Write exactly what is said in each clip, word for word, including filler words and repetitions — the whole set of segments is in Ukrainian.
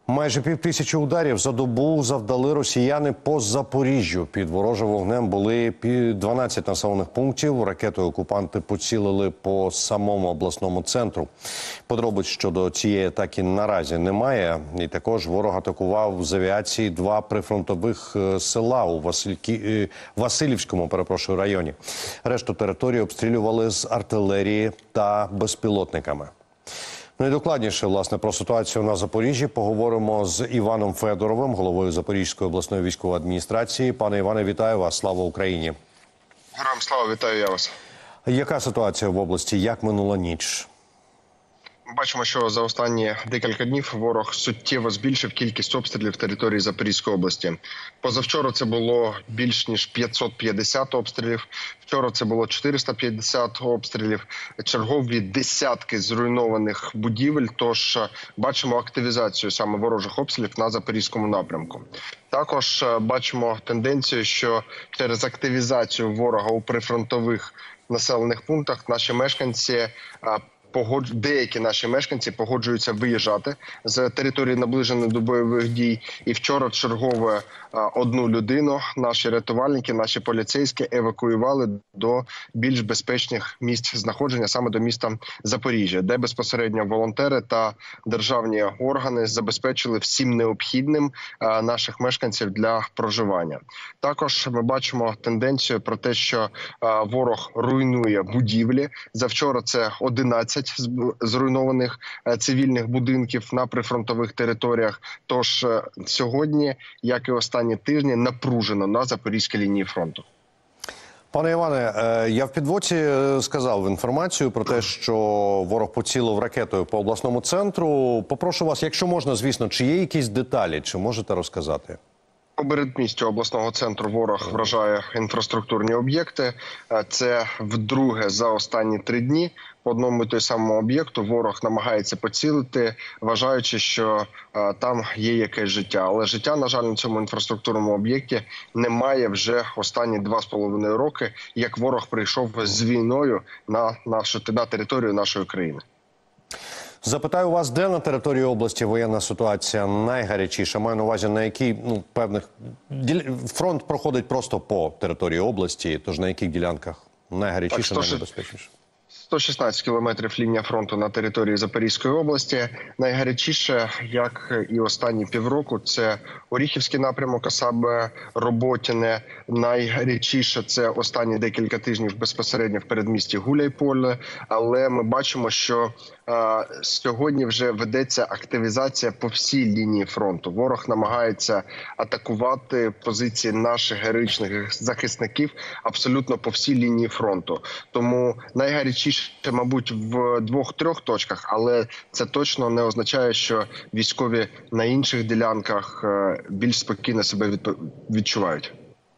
Майже півтисячі ударів за добу завдали росіяни по Запоріжжю. Під ворожим вогнем були дванадцять населених пунктів. Ракетою окупанти поцілили по самому обласному центру. Подробиць щодо цієї атаки наразі немає. І також ворог атакував з авіації два прифронтових села у Васильки... Василівському перепрошую, районі. Решту території обстрілювали з артилерії та безпілотниками. Ну і докладніше, власне, про ситуацію на Запоріжжі поговоримо з Іваном Федоровим, головою Запорізької обласної військової адміністрації. Пане Іване, вітаю вас. Слава Україні. Героям слава, вітаю я вас. Яка ситуація в області? Як минула ніч? Бачимо, що за останні декілька днів ворог суттєво збільшив кількість обстрілів території Запорізької області. Позавчора це було більш ніж п'ятсот п'ятдесят обстрілів, вчора це було чотириста п'ятдесят обстрілів, чергові десятки зруйнованих будівель, тож бачимо активізацію саме ворожих обстрілів на Запорізькому напрямку. Також бачимо тенденцію, що через активізацію ворога у прифронтових населених пунктах наші мешканці Деякі наші мешканці погоджуються виїжджати з території, наближеної до бойових дій. І вчора чергове одну людину наші рятувальники, наші поліцейські евакуювали до більш безпечних місць знаходження, саме до міста Запоріжжя, де безпосередньо волонтери та державні органи забезпечили всім необхідним наших мешканців для проживання. Також ми бачимо тенденцію про те, що ворог руйнує будівлі. Завчора це одинадцять зруйнованих цивільних будинків на прифронтових територіях. Тож сьогодні, як і останні тижні, напружено на Запорізькій лінії фронту. Пане Іване, я в підводці сказав інформацію про те, що ворог поцілив ракетою по обласному центру. Попрошу вас, якщо можна, звісно, чи є якісь деталі, чи можете розказати? По передмістю обласного центру ворог вражає інфраструктурні об'єкти. Це вдруге за останні три дні. По одному і той самому об'єкту ворог намагається поцілити, вважаючи, що а, там є якесь життя. Але життя, на жаль, на цьому інфраструктурному об'єкті немає вже останні два з половиною роки, як ворог прийшов з війною на нашу на територію нашої країни. Запитаю вас, де на території області воєнна ситуація найгарячіша? Маю на увазі, на якій, ну, певних... Фронт проходить просто по території області, тож на яких ділянках найгарячіше, найнебезпечніше? сто шістнадцять кілометрів лінія фронту на території Запорізької області. Найгарячіше, як і останні півроку, це Оріхівський напрямок, а саме Роботіне. Найгарячіше це останні декілька тижнів безпосередньо в передмісті Гуляйполе. Але ми бачимо, що а, сьогодні вже ведеться активізація по всій лінії фронту. Ворог намагається атакувати позиції наших героїчних захисників абсолютно по всій лінії фронту. Тому найгарячіше, мабуть, в двох-трьох точках, але це точно не означає, що військові на інших ділянках більш спокійно себе відчувають.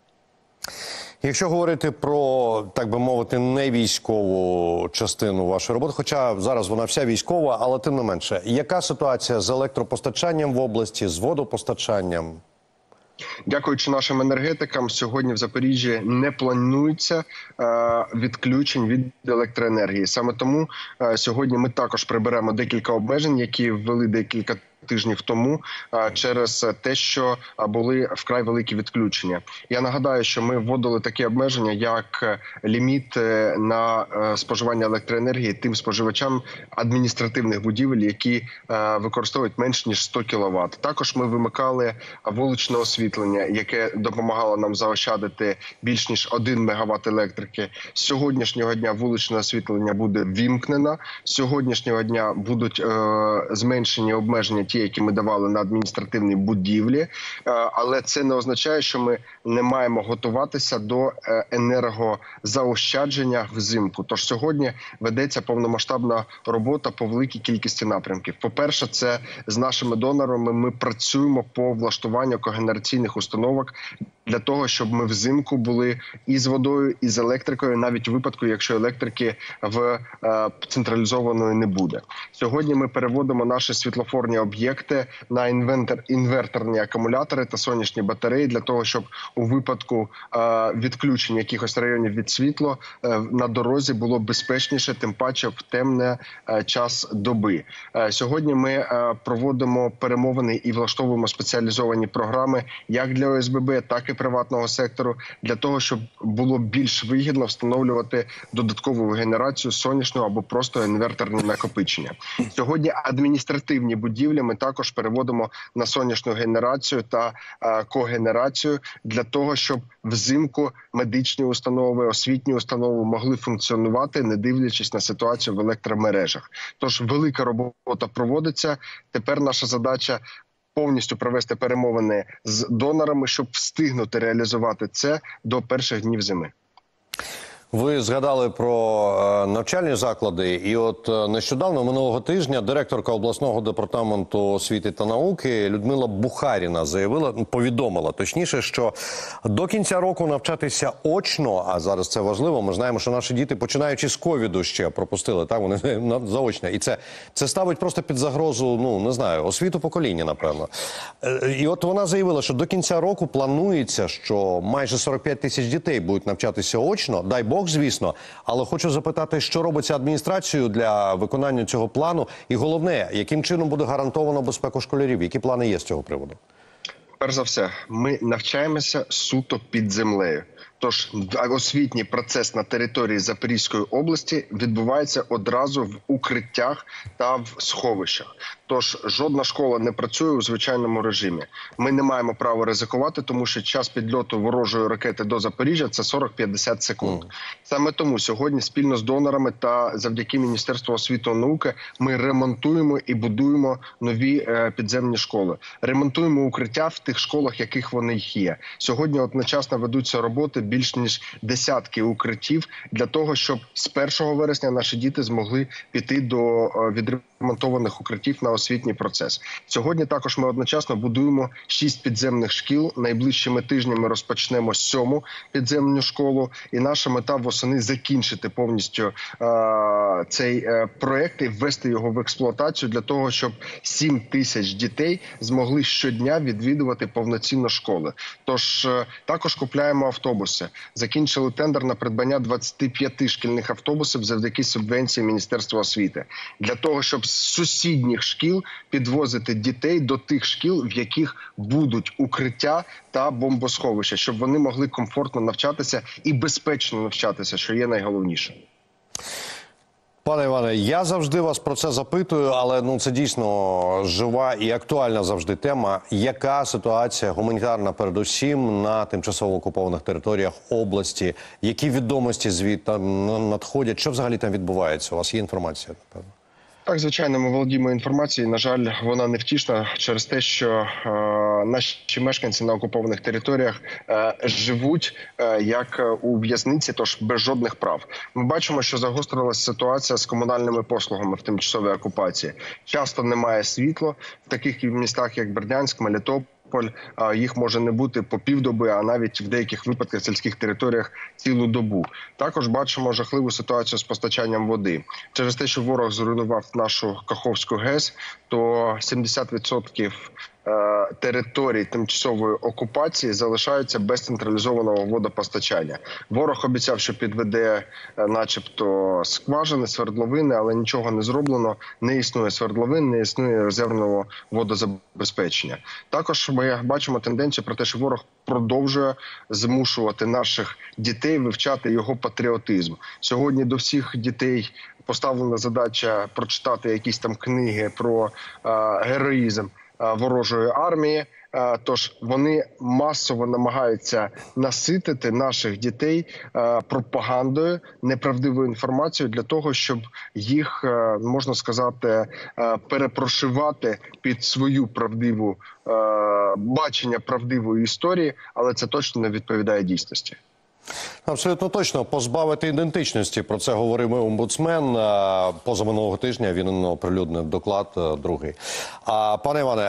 Якщо говорити про, так би мовити, не військову частину вашої роботи, хоча зараз вона вся військова, але тим не менше, яка ситуація з електропостачанням в області, з водопостачанням? Дякуючи нашим енергетикам, сьогодні в Запоріжжі не планується е, відключень від електроенергії. Саме тому е, сьогодні ми також приберемо декілька обмежень, які ввели декілька тижнів тому через те, що були вкрай великі відключення. Я нагадаю, що ми вводили такі обмеження, як ліміт на споживання електроенергії тим споживачам адміністративних будівель, які використовують менш ніж сто кіловат. Також ми вимикали вуличне освітлення, яке допомагало нам заощадити більш ніж один мегаватт електрики. З сьогоднішнього дня вуличне освітлення буде ввімкнено. З сьогоднішнього дня будуть е, зменшені обмеження ті, які ми давали на адміністративні будівлі, але це не означає, що ми не маємо готуватися до енергозаощадження взимку. Тож сьогодні ведеться повномасштабна робота по великій кількості напрямків. По-перше, це з нашими донорами ми працюємо по влаштуванню когенераційних установок для того, щоб ми взимку були і з водою, і з електрикою, навіть у випадку, якщо електрики в централізованої не буде. Сьогодні ми переводимо наші світлофорні об'єкти об'єкти на інвентор, інверторні акумулятори та сонячні батареї для того, щоб у випадку е, відключення якихось районів від світла е, на дорозі було безпечніше, тим паче в темне е, час доби. Е, сьогодні ми е, проводимо перемовини і влаштовуємо спеціалізовані програми як для О С Б Б, так і приватного сектору, для того, щоб було більш вигідно встановлювати додаткову генерацію сонячного або просто інверторні накопичення. Сьогодні адміністративні будівлі ми також переводимо на сонячну генерацію та е, когенерацію для того, щоб взимку медичні установи, освітні установи могли функціонувати, не дивлячись на ситуацію в електромережах. Тож велика робота проводиться. Тепер наша задача повністю провести перемовини з донорами, щоб встигнути реалізувати це до перших днів зими. Ви згадали про е, навчальні заклади, і от е, нещодавно, минулого тижня, директорка обласного департаменту освіти та науки Людмила Бухаріна заявила, повідомила, точніше, що до кінця року навчатися очно, а зараз це важливо, ми знаємо, що наші діти, починаючи з ковіду, ще пропустили, так, вони заочно, і це, це ставить просто під загрозу, ну, не знаю, освіту покоління, напевно. Е, і от вона заявила, що до кінця року планується, що майже сорок п'ять тисяч дітей будуть навчатися очно, дай Бог, звісно, але хочу запитати, що робиться адміністрацією для виконання цього плану, і головне, яким чином буде гарантовано безпеку школярів, які плани є з цього приводу? Перш за все, ми навчаємося суто під землею. Тож освітній процес на території Запорізької області відбувається одразу в укриттях та в сховищах. Тож жодна школа не працює у звичайному режимі. Ми не маємо права ризикувати, тому що час підльоту ворожої ракети до Запоріжжя – це сорок-п'ятдесят секунд. Mm. Саме тому сьогодні спільно з донорами та завдяки Міністерству освіти і науки ми ремонтуємо і будуємо нові е, підземні школи. Ремонтуємо укриття в тих школах, яких вони є. Сьогодні одночасно ведуться роботи більш ніж десятки укриттів для того, щоб з першого вересня наші діти змогли піти до відремонтованих укриттів на освітній процес. Сьогодні також ми одночасно будуємо шість підземних шкіл. Найближчими тижнями розпочнемо сьому підземну школу. І наша мета восени закінчити повністю е цей е проект і ввести його в експлуатацію для того, щоб сім тисяч дітей змогли щодня відвідувати повноцінно школи. Тож е також купляємо автобуси. Закінчили тендер на придбання двадцяти п'яти шкільних автобусів завдяки субвенції Міністерства освіти. Для того, щоб з сусідніх шкіл підвозити дітей до тих шкіл, в яких будуть укриття та бомбосховища, щоб вони могли комфортно навчатися і безпечно навчатися, що є найголовніше. Пане Іване, я завжди вас про це запитую, але ну це дійсно жива і актуальна завжди тема. Яка ситуація гуманітарна передусім на тимчасово окупованих територіях області? Які відомості звідти надходять? Що взагалі там відбувається? У вас є інформація, напевно? Так, звичайно, ми володіємо інформацією. На жаль, вона невтішна через те, що е, наші мешканці на окупованих територіях е, живуть е, як у в'язниці, тож без жодних прав. Ми бачимо, що загострилася ситуація з комунальними послугами в тимчасовій окупації. Часто немає світла в таких містах, як Бердянськ, Мелітополь. Їх може не бути по півдоби, а навіть в деяких випадках сільських територіях цілу добу. Також бачимо жахливу ситуацію з постачанням води. Через те, що ворог зруйнував нашу Каховську ГЕС, то сімдесят відсотків територій тимчасової окупації залишаються без централізованого водопостачання. Ворог обіцяв, що підведе начебто скважини, свердловини, але нічого не зроблено. Не існує свердловин, не існує резервного водозабезпечення. Також ми бачимо тенденцію про те, що ворог продовжує змушувати наших дітей вивчати його патріотизм. Сьогодні до всіх дітей поставлена задача прочитати якісь там книги про е, героїзм ворожої армії, тож вони масово намагаються наситити наших дітей пропагандою, неправдивою інформацією для того, щоб їх, можна сказати, перепрошивати під свою правдиву бачення правдивої історії, але це точно не відповідає дійсності. Абсолютно точно. Позбавити ідентичності. Про це говорив омбудсмен. Позаминулого тижня він оприлюднив доклад другий. А, пане Іване,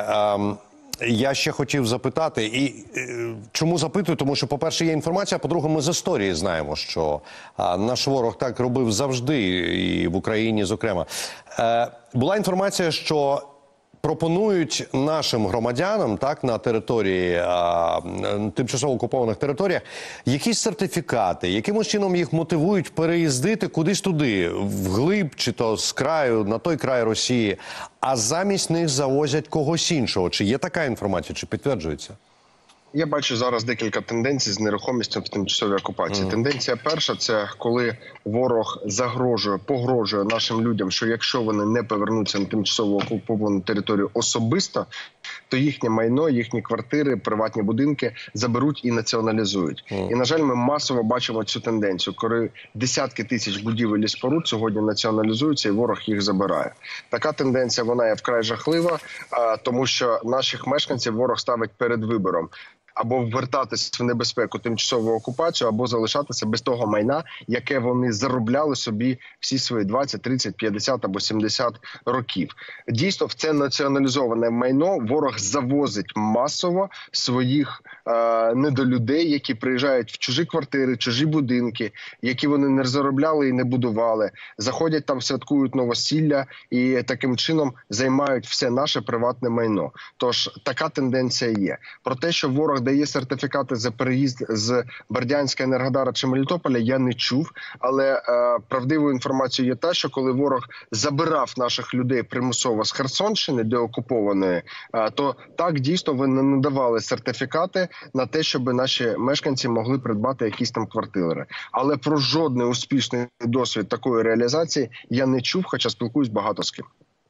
я ще хотів запитати, і чому запитую? Тому що, по-перше, є інформація, а по-друге, ми з історії знаємо, що наш ворог так робив завжди, і в Україні, зокрема. Була інформація, що пропонують нашим громадянам, так, на території, а, тимчасово окупованих територіях, якісь сертифікати, якимось чином їх мотивують переїздити кудись туди, вглиб, чи то з краю, на той край Росії, а замість них завозять когось іншого. Чи є така інформація, чи підтверджується? Я бачу зараз декілька тенденцій з нерухомістю в тимчасовій окупації. Mm. Тенденція перша – це коли ворог загрожує, погрожує нашим людям, що якщо вони не повернуться на тимчасово окуповану територію особисто, то їхнє майно, їхні квартири, приватні будинки заберуть і націоналізують. Mm. І, на жаль, ми масово бачимо цю тенденцію, коли десятки тисяч будівель і споруд сьогодні націоналізуються і ворог їх забирає. Така тенденція, вона є вкрай жахлива, тому що наших мешканців ворог ставить перед вибором. Або ввертатися в небезпеку тимчасову окупацію, або залишатися без того майна, яке вони заробляли собі всі свої двадцять, тридцять, п'ятдесят або сімдесят років. Дійсно, в це націоналізоване майно ворог завозить масово своїх е, недолюдей, які приїжджають в чужі квартири, чужі будинки, які вони не заробляли і не будували. Заходять там, святкують новосілля і таким чином займають все наше приватне майно. Тож така тенденція є. Про те, що ворог дає сертифікати за переїзд з Бердянська, Енергодара чи Мелітополя, я не чув. Але е, правдивою інформацією є та, що коли ворог забирав наших людей примусово з Херсонщини, де окупованої, е, то так, дійсно, вони надавали сертифікати на те, щоб наші мешканці могли придбати якісь там квартири. Але про жодний успішний досвід такої реалізації я не чув, хоча спілкуюсь багато з ким.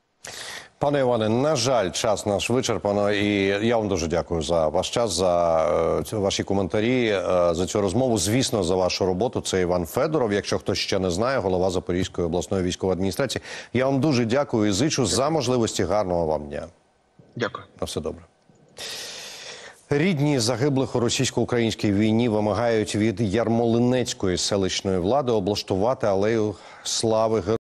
Пане Іване, на жаль, час наш вичерпано, і я вам дуже дякую за ваш час, за е, ваші коментарі, е, за цю розмову. Звісно, за вашу роботу. Це Іван Федоров, якщо хтось ще не знає, голова Запорізької обласної військової адміністрації. Я вам дуже дякую і зичу за можливості гарного вам дня. Дякую. На все добре. Рідні загиблих у російсько-українській війні вимагають від Ярмолинецької селищної влади облаштувати алею слави героїв.